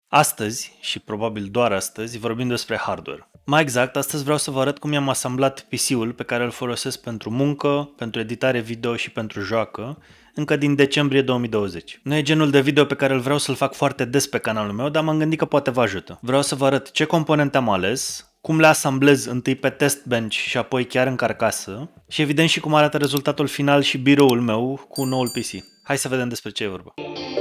Astăzi, și probabil doar astăzi, vorbim despre hardware. Mai exact, astăzi vreau să vă arăt cum i-am asamblat PC-ul pe care îl folosesc pentru muncă, pentru editare video și pentru joacă, încă din decembrie 2020. Nu e genul de video pe care îl vreau să-l fac foarte des pe canalul meu, dar m-am gândit că poate vă ajută. Vreau să vă arăt ce componente am ales, cum le asamblez întâi pe test bench și apoi chiar în carcasă și evident și cum arată rezultatul final și biroul meu cu noul PC. Hai să vedem despre ce e vorba.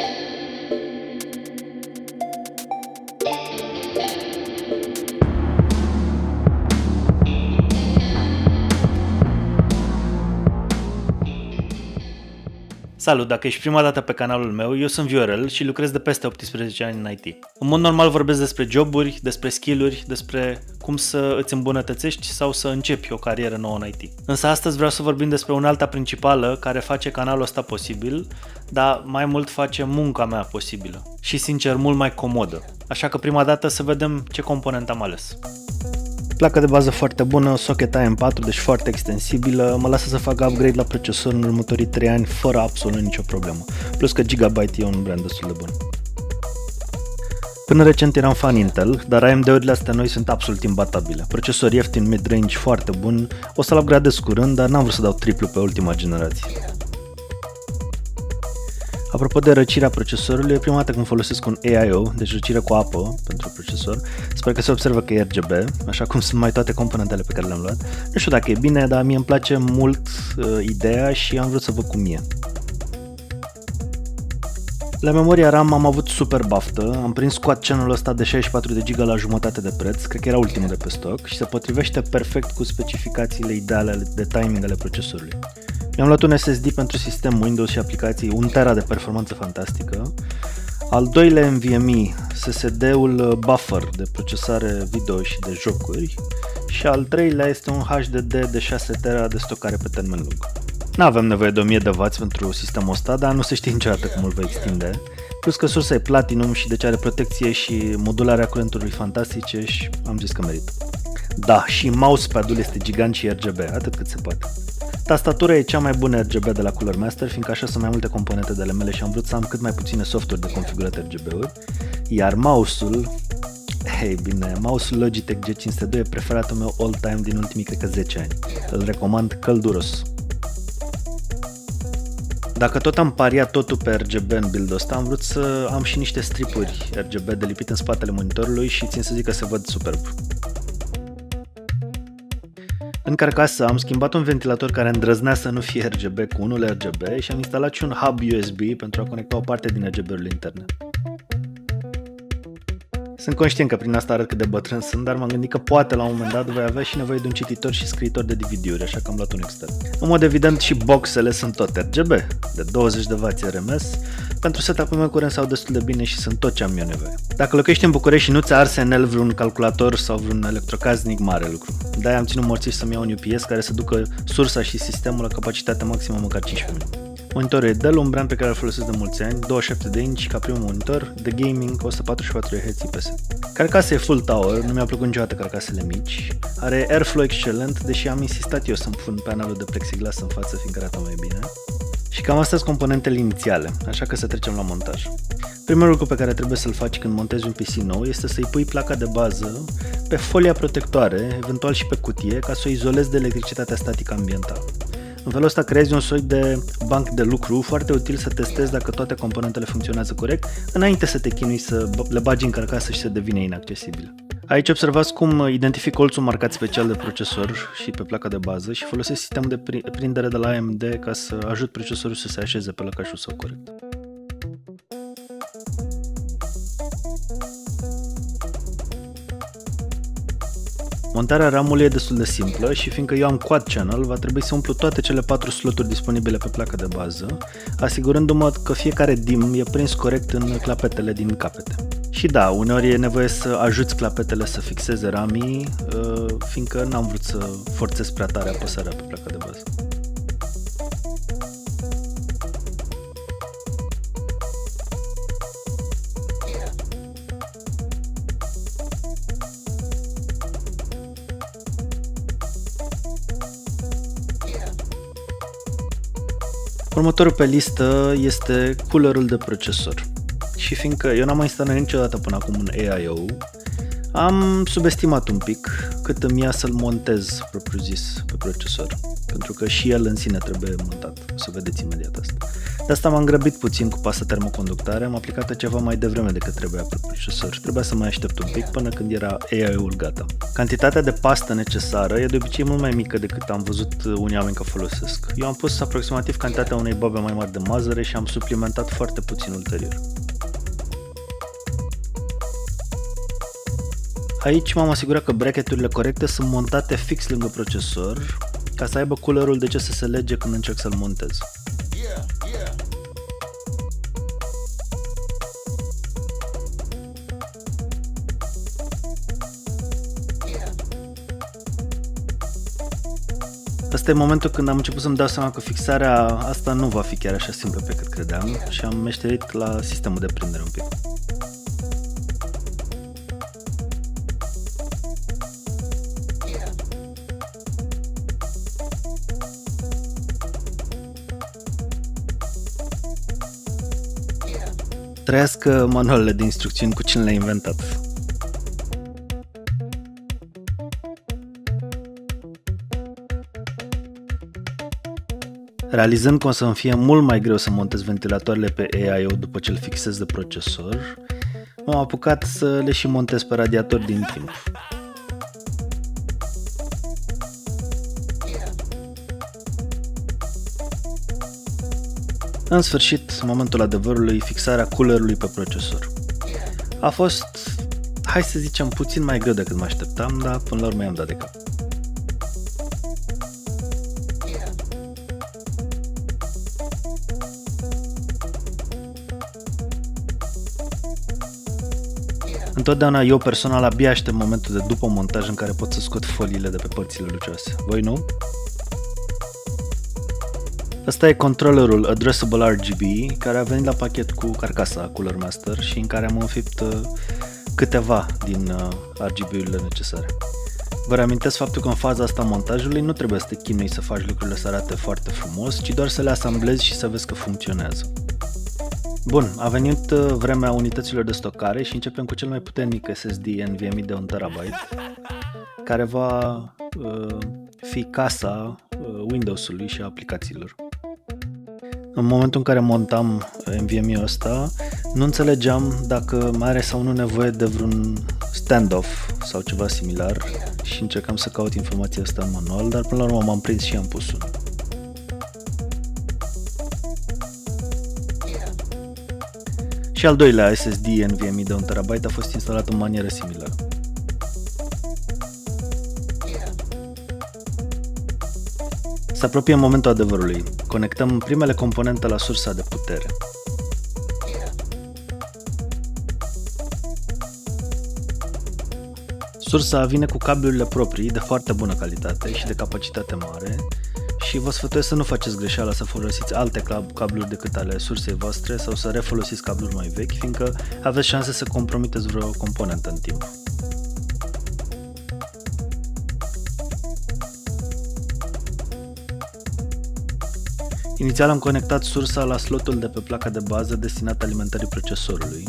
Salut, dacă ești prima dată pe canalul meu, eu sunt Viorel și lucrez de peste 18 ani în IT. În mod normal vorbesc despre joburi, despre skill-uri, despre cum să îți îmbunătățești sau să începi o carieră nouă în IT. Însă astăzi vreau să vorbim despre unealta principală care face canalul ăsta posibil, dar mai mult face munca mea posibilă și sincer mult mai comodă. Așa că prima dată să vedem ce component am ales. Placă de bază foarte bună, socket AM4, deci foarte extensibilă, mă lasă să fac upgrade la procesor în următorii 3 ani fără absolut nicio problemă. Plus că Gigabyte e un brand destul de bun. Până recent eram fan Intel, dar AMD-urile astea noi sunt absolut imbatabile. Procesor ieftin, mid-range, foarte bun, o să-l upgradez curând, dar n-am vrut să dau triplu pe ultima generație. Apropo de răcirea procesorului, e prima dată când folosesc un AIO, deci răcire cu apă pentru procesor. Sper că se observă că e RGB, așa cum sunt mai toate componentele pe care le-am luat. Nu știu dacă e bine, dar mie îmi place mult ideea și am vrut să văd cum e. La memoria RAM am avut super baftă, am prins Quad Channel-ul ăsta de 64 de GB la jumătate de preț, cred că era ultimul de pe stoc și se potrivește perfect cu specificațiile ideale de timing ale procesorului. Mi-am luat un SSD pentru sistem Windows și aplicații, 1 tera de performanță fantastică. Al doilea NVMe, SSD-ul buffer de procesare video și de jocuri. Și al treilea este un HDD de 6 tera de stocare pe termen lung. N-avem nevoie de 1000 de W pentru sistemul ăsta, dar nu se știe niciodată cum îl va extinde. Plus că sursa e Platinum și deci are protecție și modularea curentului fantastice și am zis că merită. Da, și mousepad-ul este gigant și RGB, atât cât se poate. Tastatura e cea mai bună RGB de la Cooler Master, fiindcă așa sunt mai multe componente de ale mele și am vrut să am cât mai puține softuri de configurat RGB-uri. Iar mouse-ul, mouse-ul Logitech G502 e preferatul meu all-time din ultimii, cred că 10 ani. Îl recomand călduros. Dacă tot am pariat totul pe RGB în build-ul ăsta, am vrut să am și niște stripuri RGB de lipit în spatele monitorului și țin să zic că se văd superb. În carcasă am schimbat un ventilator care îndrăznea să nu fie RGB cu unul RGB și am instalat și un hub USB pentru a conecta o parte din RGB-urile interne. Sunt conștient că prin asta arăt cât de bătrân sunt, dar m-am gândit că poate la un moment dat voi avea și nevoie de un cititor și scriitor de DVD-uri, așa că am luat un extern. În mod evident și boxele sunt tot RGB, de 20 de W RMS. Pentru setup-ul meu curent sau destul de bine și sunt tot ce am eu nevoie. Dacă locuiești în București și nu ți-a ars în el vreun calculator sau vreun electrocasnic, mare lucru. De-aia am ținut morțiș să-mi iau un UPS care să ducă sursa și sistemul la capacitate maximă măcar 15 minute. Monitorul e Dell, un brand pe care îl folosesc de mulți ani, 27 de inch ca primul monitor, de gaming, 144 Hz IPS. Carcasa e full tower, nu mi-a plăcut niciodată carcasele mici, are airflow excelent, deși am insistat eu să-mi pun panelul de plexiglas în față, fiindcă arată mai bine. Și cam astea sunt componentele inițiale, așa că să trecem la montaj. Primul lucru pe care trebuie să-l faci când montezi un PC nou este să-i pui placa de bază pe folia protectoare, eventual și pe cutie, ca să o izolezi de electricitatea statică ambientală. În felul ăsta creezi un soi de banc de lucru foarte util să testezi dacă toate componentele funcționează corect, înainte să te chinui să le bagi în carcasă și să devină inaccesibil. Aici observați cum identific colțul marcat special de procesor și pe placa de bază și folosesc sistemul de prindere de la AMD ca să ajut procesorul să se așeze pe lăcașul său corect. Montarea RAM-ului e destul de simplă și fiindcă eu am Quad Channel, va trebui să umplu toate cele 4 sloturi disponibile pe placa de bază, asigurându-mă că fiecare DIMM e prins corect în clapetele din capete. Și da, uneori e nevoie să ajuți clapetele să fixeze RAM-ii, fiindcă n-am vrut să forțez prea tare apăsarea pe placa de bază. Următorul pe listă este coolerul de procesor. și fiindcă eu n-am mai instalat niciodată până acum un AIO, am subestimat un pic cât îmi ia să-l montez propriu-zis pe procesor, pentru că și el în sine trebuie montat, o să vedeți imediat asta. De asta m-am grăbit puțin cu pasta termoconductare, am aplicat-o ceva mai devreme decât trebuia pe procesor, trebuia să mai aștept un pic până când era AIO-ul gata. Cantitatea de pastă necesară e de obicei mult mai mică decât am văzut unii oameni că folosesc. Eu am pus aproximativ cantitatea unei boabe mai mari de mazăre și am suplimentat foarte puțin ulterior. Aici m-am asigurat că bracketurile corecte sunt montate fix lângă procesor, ca să aibă culerul de ce să se lege când încerc să-l montez. Asta e momentul când am început să-mi dau seama că fixarea asta nu va fi chiar așa simplă pe cât credeam și am meșterit la sistemul de prindere un pic. Trăiască manualele de instrucțiuni cu cine le-a inventat. Realizând că o să-mi fie mult mai greu să montez ventilatoarele pe AIO după ce îl fixez de procesor, m-am apucat să le și montez pe radiator din timp. În sfârșit, momentul adevărului, fixarea coolerului pe procesor. A fost, hai să zicem, puțin mai greu decât mă așteptam, dar până la urmă i-am dat de cap. Întotdeauna eu personal abia aștept momentul de după montaj în care pot să scot foliile de pe părțile lucioase. Voi nu? Asta e controllerul Addressable RGB care a venit la pachet cu carcasa Cooler Master și în care am înfipt câteva din RGB-urile necesare. Vă reamintesc faptul că în faza asta montajului nu trebuie să te chinui să faci lucrurile să arate foarte frumos, ci doar să le asamblezi și să vezi că funcționează. Bun, a venit vremea unităților de stocare și începem cu cel mai puternic SSD NVMe de 1 TB, care va fi casa Windows-ului și a aplicațiilor. În momentul în care montam NVMe-ul ăsta, nu înțelegeam dacă mai are sau nu nevoie de vreun standoff sau ceva similar și încercam să caut informația asta în manual, dar până la urmă m-am prins și am pus unul. Și al doilea SSD NVMe de 1 TB a fost instalat în manieră similară. Se apropie momentul adevărului. Conectăm primele componente la sursa de putere. Sursa vine cu cablurile proprii de foarte bună calitate și de capacitate mare și vă sfătuiesc să nu faceți greșeala să folosiți alte cabluri decât ale sursei voastre sau să refolosiți cabluri mai vechi, fiindcă aveți șanse să compromiteți vreo componentă în timp. Inițial am conectat sursa la slotul de pe placa de bază destinat alimentării procesorului.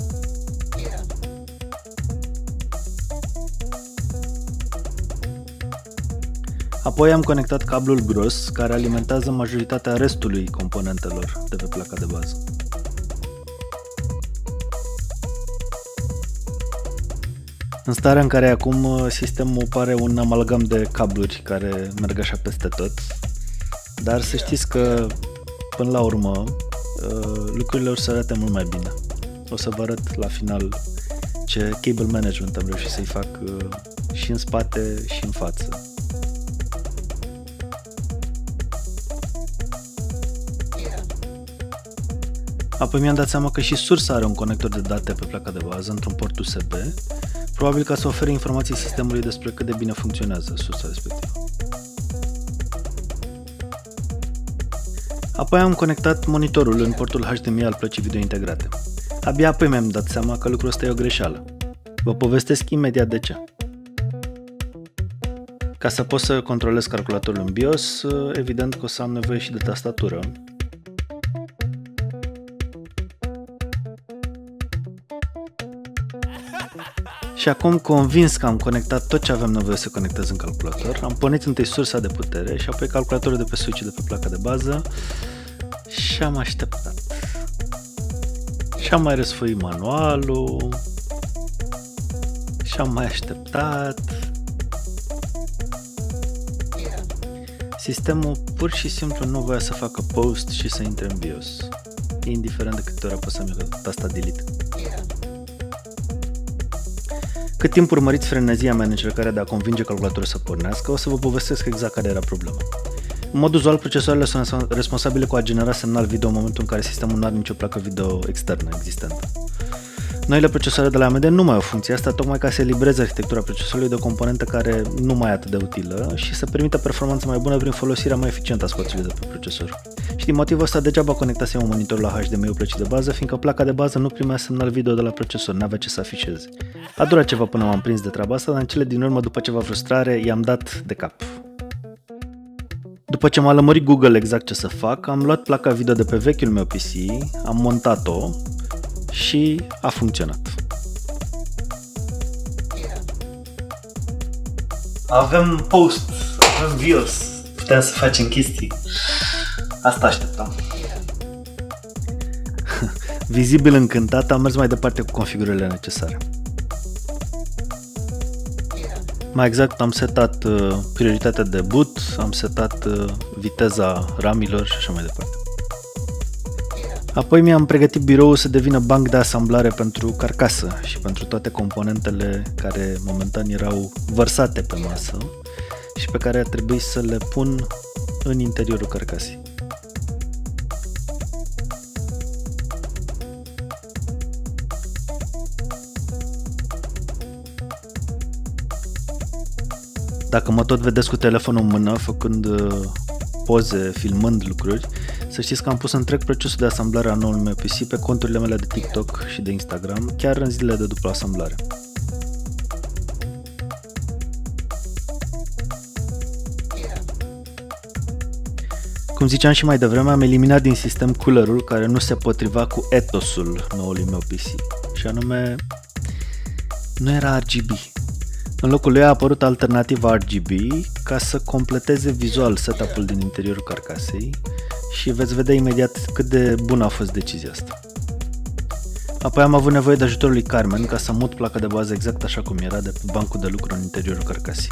Apoi am conectat cablul gros care alimentează majoritatea restului componentelor de pe placa de bază. În starea în care e acum, sistemul pare un amalgam de cabluri care merg așa peste tot, dar să știți că până la urmă lucrurile o să arate mult mai bine. O să vă arăt la final ce cable management am reușit să-i fac și în spate și în față. Apoi mi-am dat seama că și sursa are un conector de date pe placa de bază într-un port USB, probabil ca să ofere informații sistemului despre cât de bine funcționează sursa respectivă. Apoi am conectat monitorul în portul HDMI al plăcii video integrate. Abia apoi mi-am dat seama că lucrul ăsta e o greșeală. Vă povestesc imediat de ce. Ca să pot să controlez calculatorul în BIOS, evident că o să am nevoie și de tastatură. Și acum, convins că am conectat tot ce aveam nevoie să conectez în calculator, am pornit întâi sursa de putere și apoi calculatorul de pe switch de pe placa de bază și am așteptat. Și am mai răsfoit manualul și am mai așteptat. Sistemul pur și simplu nu voia să facă post și să intre în BIOS, indiferent de câte ori apăsam eu tasta delete. Cât timp urmăriți frenezia mea în încercarea de a convinge calculatorul să pornească, o să vă povestesc exact care era problema. În mod uzual, procesoarele sunt responsabile cu a genera semnal video în momentul în care sistemul nu are nicio placă video externă existentă. Noile procesoare de la AMD nu mai au funcția asta, tocmai ca să elibereze arhitectura procesorului de o componentă care nu mai e atât de utilă și să permită performanță mai bună prin folosirea mai eficientă a spațiului de pe procesor. Și din motivul ăsta degeaba conectasem un monitor la HDMI-ul plăcii de bază, fiindcă placa de bază nu primea semnal video de la procesor, n-avea ce să afișeze. A durat ceva până m-am prins de treaba asta, dar în cele din urmă, după ceva frustrare, i-am dat de cap. După ce m-a lămurit Google exact ce să fac, am luat placa video de pe vechiul meu PC, am montat-o și a funcționat. Avem post, avem BIOS, putem să facem chestii. Asta așteptam. Vizibil încântat, am mers mai departe cu configurările necesare. Mai exact, am setat prioritatea de boot, am setat viteza RAM-ilor și așa mai departe. Apoi mi-am pregătit biroul să devină banc de asamblare pentru carcasă și pentru toate componentele care momentan erau vărsate pe masă și pe care a trebuit să le pun în interiorul carcasei. Dacă mă tot vedeți cu telefonul în mână, făcând poze, filmând lucruri, să știți că am pus întreg procesul de asamblare a noului meu PC pe conturile mele de TikTok și de Instagram, chiar în zilele de după asamblare. Cum ziceam și mai devreme, am eliminat din sistem coolerul care nu se potriva cu etosul noului meu PC, și anume, nu era RGB. În locul lui a apărut alternativa RGB ca să completeze vizual setup-ul din interiorul carcasei și veți vedea imediat cât de bună a fost decizia asta. Apoi am avut nevoie de ajutorul lui Carmen ca să mut placa de bază exact așa cum era de pe bancul de lucru în interiorul carcasei.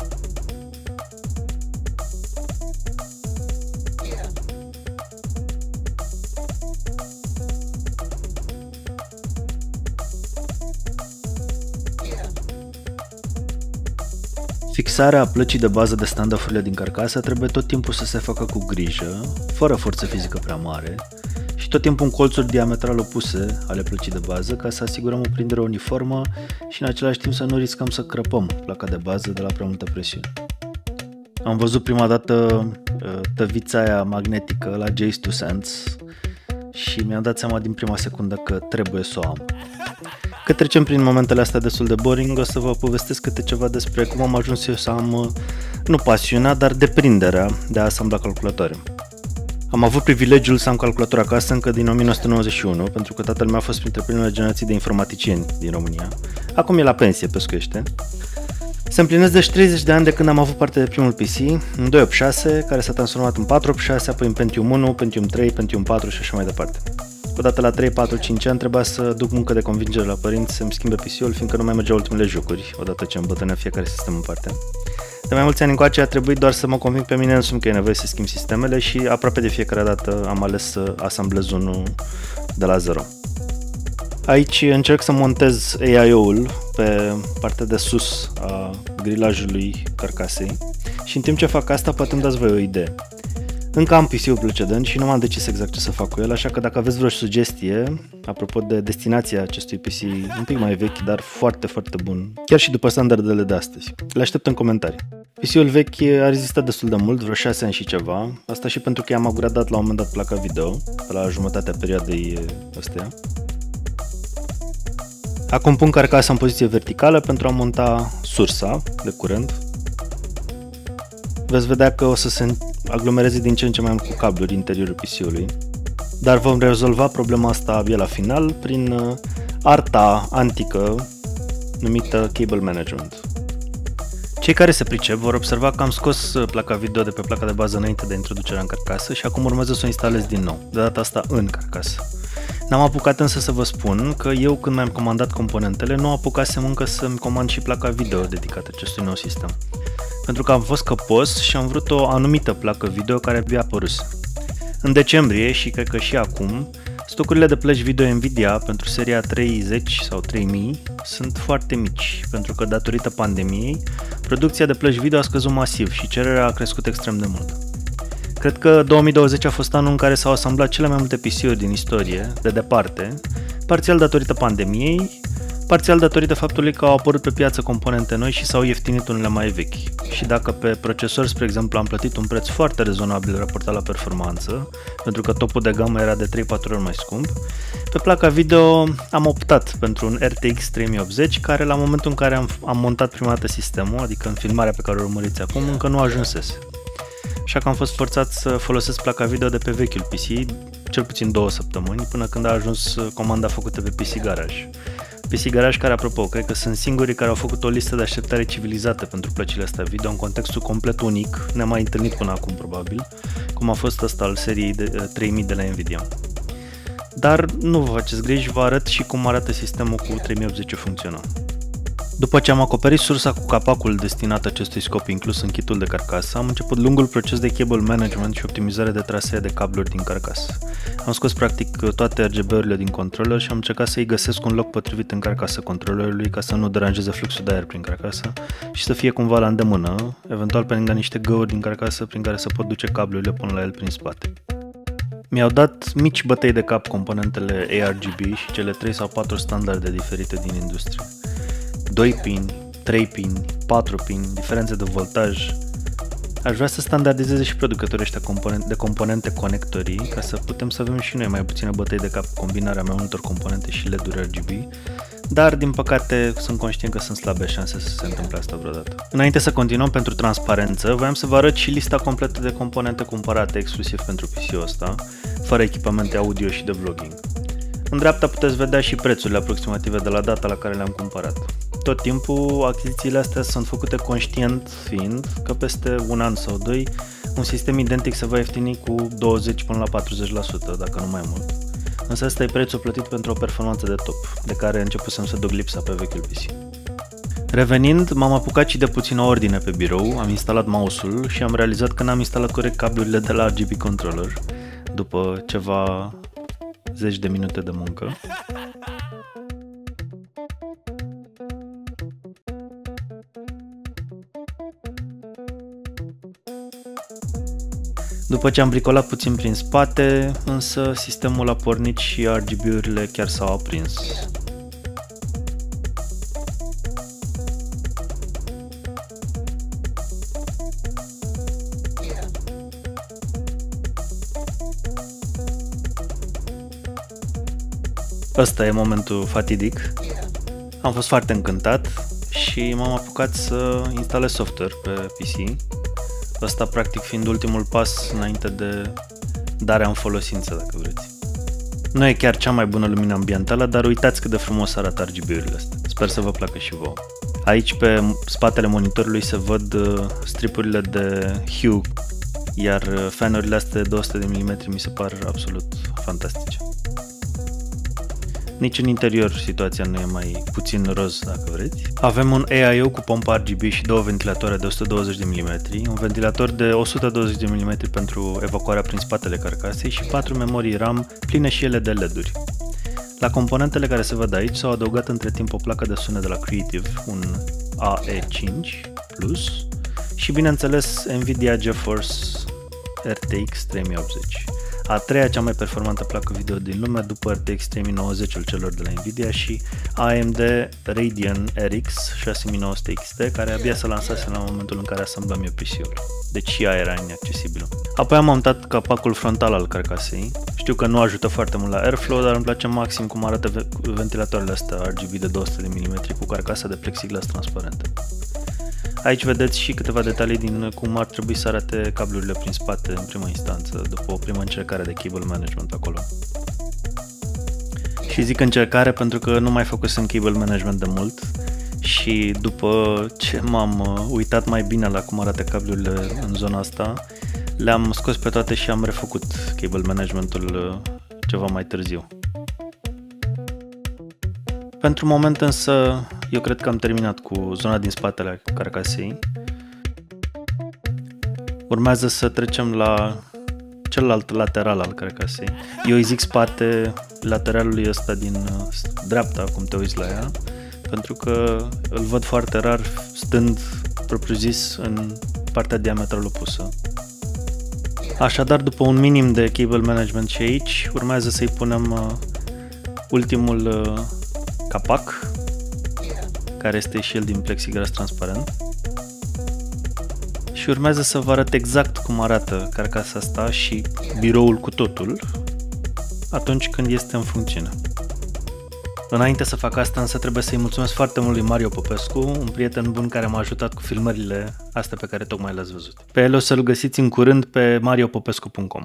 Fixarea plăcii de bază de stand-off-urile din carcasă trebuie tot timpul să se facă cu grijă, fără forță fizică prea mare și tot timpul în colțuri diametral opuse ale plăcii de bază ca să asigurăm o prindere uniformă și în același timp să nu riscăm să crăpăm placa de bază de la prea multă presiune. Am văzut prima dată tăvița aia magnetică la Jace 2 Cents și mi-am dat seama din prima secundă că trebuie să o am. Că trecem prin momentele astea destul de boring, o să vă povestesc câte ceva despre cum am ajuns eu să am, nu pasiunea, dar deprinderea de a asambla calculatoare. Am avut privilegiul să am calculator acasă încă din 1991, pentru că tatăl meu a fost printre primele generații de informaticieni din România. Acum e la pensie, pescuiește. Se împlinesc deci 30 de ani de când am avut parte de primul PC, un 286, care s-a transformat în 486, apoi în Pentium 1, Pentium 3, Pentium 4 și așa mai departe. Odată la 3, 4, 5 ani trebuia să duc muncă de convingere la părinți să-mi schimbe PC-ul, fiindcă nu mai mergeau ultimele jocuri, odată ce îmbătrânea fiecare sistem în parte. De mai mulți ani încoace a trebuit doar să mă conving pe mine însumi că e nevoie să schimb sistemele și aproape de fiecare dată am ales să asamblez unul de la zero. Aici încerc să montez AIO-ul pe partea de sus a grilajului carcasei și în timp ce fac asta poate îmi dați voi o idee. Încă am PC-ul precedent și nu m-am decis exact ce să fac cu el, așa că dacă aveți vreo sugestie apropo de destinația acestui PC un pic mai vechi, dar foarte, foarte bun, chiar și după standardele de astăzi, le aștept în comentarii. PC-ul vechi a rezistat destul de mult, vreo 6 ani și ceva, asta și pentru că i-am upgradat la un moment dat placa video, pe la jumătatea perioadei astea. Acum pun carcasa în poziție verticală pentru a monta sursa de curent. Veți vedea că o să se aglomereze din ce în ce mai mult cu cabluri interiorul PC-ului, dar vom rezolva problema asta abia la final prin arta antică numită Cable Management. Cei care se pricep vor observa că am scos placa video de pe placa de bază înainte de introducerea în carcasă și acum urmează să o instalez din nou, de data asta în carcasă. N-am apucat însă să vă spun că eu când mi-am comandat componentele nu apucasem încă să-mi comand și placa video dedicată acestui nou sistem. Pentru că am fost căpos și am vrut o anumită placă video care abia apăruse. În decembrie și cred că și acum, stocurile de plăci video Nvidia pentru seria 30 sau 3000 sunt foarte mici, pentru că datorită pandemiei, producția de plăci video a scăzut masiv și cererea a crescut extrem de mult. Cred că 2020 a fost anul în care s-au asamblat cele mai multe PC-uri din istorie, de departe, parțial datorită pandemiei, parțial datorită faptului că au apărut pe piață componente noi și s-au ieftinit unele mai vechi. Și dacă pe procesor, spre exemplu, am plătit un preț foarte rezonabil raportat la performanță, pentru că topul de gamă era de 3-4 ori mai scump, pe placa video am optat pentru un RTX 3080, care la momentul în care am montat prima dată sistemul, adică în filmarea pe care o urmăriți acum, încă nu ajunsese. Așa că am fost forțat să folosesc placa video de pe vechiul PC, cel puțin 2 săptămâni, până când a ajuns comanda făcută pe PC Garage. PC Garage care, apropo, cred că sunt singurii care au făcut o listă de așteptare civilizată pentru plăcile astea video, în contextul complet unic, nemai întâlnit până acum probabil, cum a fost ăsta al seriei de 3000 de la Nvidia. Dar nu vă faceți griji, vă arăt și cum arată sistemul cu 3080 funcțional. După ce am acoperit sursa cu capacul destinat acestui scop inclus în kitul de carcasă, am început lungul proces de cable management și optimizare de trasee de cabluri din carcasă. Am scos practic toate RGB-urile din controller și am încercat să-i găsesc un loc potrivit în carcasă controllerului ca să nu deranjeze fluxul de aer prin carcasă și să fie cumva la îndemână, eventual pe lângă niște găuri din carcasă prin care să pot duce cablurile până la el prin spate. Mi-au dat mici bătăi de cap componentele ARGB și cele 3 sau 4 standarde diferite din industrie. 2 pin, 3 pin, 4 pin, diferențe de voltaj. Aș vrea să standardizeze și producătorii ăștia de componente conectorii ca să putem să avem și noi mai puține bătăi de cap combinarea mai multor componente și LED-uri RGB, dar din păcate sunt conștient că sunt slabe șanse să se întâmple asta vreodată. Înainte să continuăm, pentru transparență, voiam să vă arăt și lista completă de componente cumpărate exclusiv pentru PC-ul ăsta, fără echipamente audio și de vlogging. În dreapta puteți vedea și prețurile aproximative de la data la care le-am cumpărat. Tot timpul, achizițiile astea sunt făcute conștient fiind că peste un an sau 2, un sistem identic se va ieftini cu 20 până la 40%, dacă nu mai mult. Însă ăsta e prețul plătit pentru o performanță de top, de care începusem să duc lipsa pe vechiul PC. Revenind, m-am apucat și de puțină ordine pe birou, am instalat mouse-ul și am realizat că n-am instalat corect cablurile de la RGB controller, după ceva zeci de minute de muncă. După ce am bricolat puțin prin spate, însă sistemul a pornit și RGB-urile chiar s-au aprins. Ăsta e momentul fatidic. Am fost foarte încântat și m-am apucat să instalez software pe PC. Ăsta practic fiind ultimul pas înainte de darea în folosință, dacă vreți. Nu e chiar cea mai bună lumină ambientală, dar uitați cât de frumos arată RGB-urile astea. Sper să vă placă și vouă. Aici pe spatele monitorului se văd stripurile de hue, iar fanurile astea de 200 de mm mi se par absolut fantastice. Nici în interior situația nu e mai puțin roz, dacă vreți. Avem un AIO cu pompă RGB și două ventilatoare de 120 de mm, un ventilator de 120 de mm pentru evacuarea prin spatele carcasei și 4 memorii RAM pline și ele de LED-uri. La componentele care se văd aici s-au adăugat între timp o placă de sunet de la Creative, un AE5 Plus și bineînțeles Nvidia GeForce RTX 3080. A treia cea mai performantă placă video din lume după RTX 3090-ul celor de la Nvidia și AMD Radeon RX 6900 XT, care abia se lansase la momentul în care asamblam eu PC-ul. Deci și ea era inaccesibilă. Apoi am montat capacul frontal al carcasei. Știu că nu ajută foarte mult la airflow, dar îmi place maxim cum arată ventilatoarele astea RGB de 200 de mm cu carcasa de plexiglas transparentă. Aici vedeți și câteva detalii din cum ar trebui să arate cablurile prin spate în prima instanță, după o primă încercare de cable management acolo. Și zic încercare pentru că nu mai făcusem cable management de mult și după ce m-am uitat mai bine la cum arată cablurile în zona asta, le-am scos pe toate și am refăcut cable managementul ceva mai târziu. Pentru moment însă, eu cred că am terminat cu zona din spatele carcasei. Urmează să trecem la celălalt lateral al carcasei. Eu îi zic spate lateralului ăsta din dreapta, cum te uiți la ea, pentru că îl văd foarte rar stând propriu-zis în partea diametral opusă. Așadar, după un minim de cable management și aici, urmează să-i punem ultimul capac, care este și el din plexiglas transparent. Și urmează să vă arăt exact cum arată carcasa asta și biroul cu totul atunci când este în funcțiune. Înainte să fac asta însă trebuie să-i mulțumesc foarte mult lui Mario Popescu, un prieten bun care m-a ajutat cu filmările astea pe care tocmai le-ați văzut. Pe el o să-l găsiți în curând pe mariopopescu.com.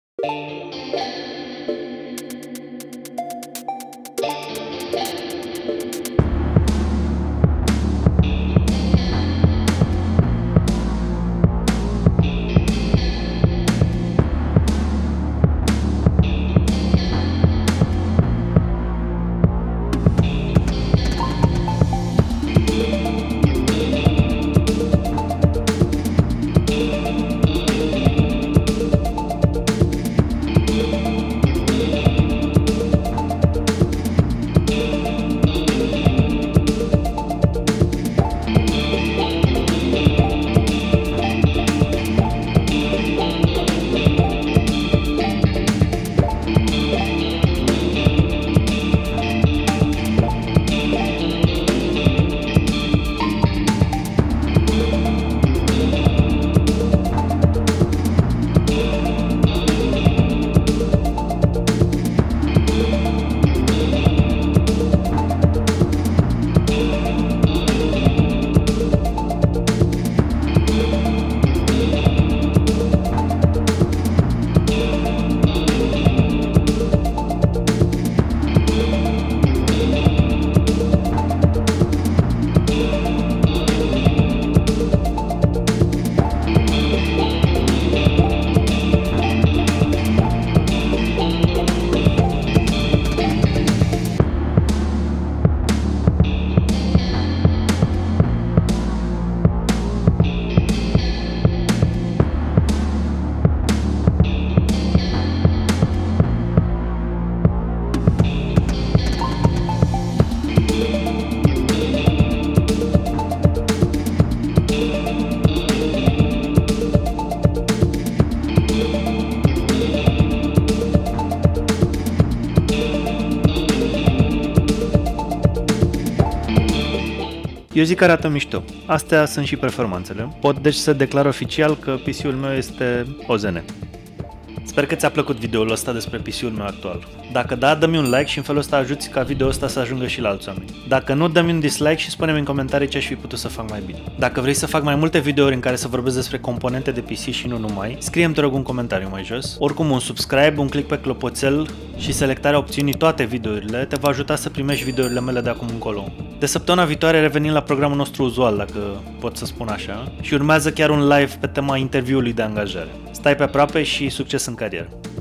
Eu zic că arată mișto. Astea sunt și performanțele. Pot deci să declar oficial că PC-ul meu este OZN. Sper că ți-a plăcut videoul ăsta despre PC-ul meu actual. Dacă da, dă-mi un like și în felul ăsta ajuți ca videoul ăsta să ajungă și la alți oameni. Dacă nu, dă-mi un dislike și spune-mi în comentarii ce aș fi putut să fac mai bine. Dacă vrei să fac mai multe videouri în care să vorbesc despre componente de PC și nu numai, scrie-mi te rog un comentariu mai jos. Oricum, un subscribe, un click pe clopoțel și selectarea opțiunii toate videourile te va ajuta să primești videourile mele de acum încolo. De săptămâna viitoare revenim la programul nostru uzual, dacă pot să spun așa, și urmează chiar un live pe tema interviului de angajare. Stai pe aproape și succes în carieră!